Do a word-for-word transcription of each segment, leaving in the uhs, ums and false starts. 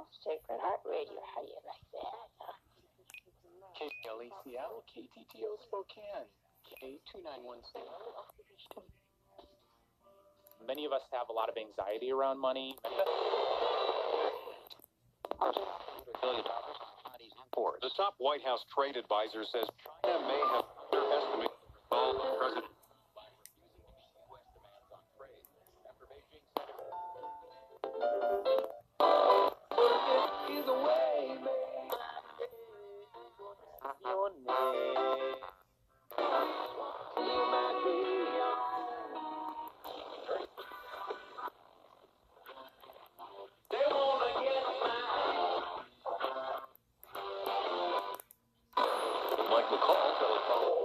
Sacred Heart Radio. How do you like that? Huh? K L E Seattle, K T T O Spokane, K two nine one six. Many of us have a lot of anxiety around money. The top White House trade advisor says China may have underestimated the president. Your name. They wanna get mine. Mike McCall telephone.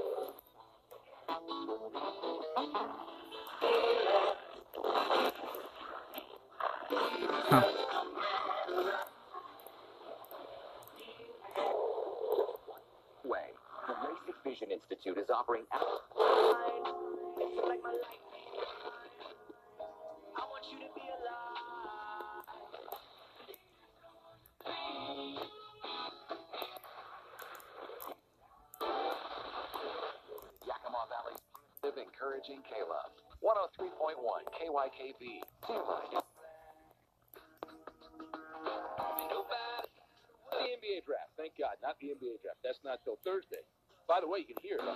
Huh. Way. The LASIK Vision Institute is offering out. I want you to be alive. Yakima Valley's live encouraging Kayla. one oh three point one K Y K B. Seems like The N B A draft. Thank God, not the N B A draft. That's not till Thursday. By the way, you can hear it.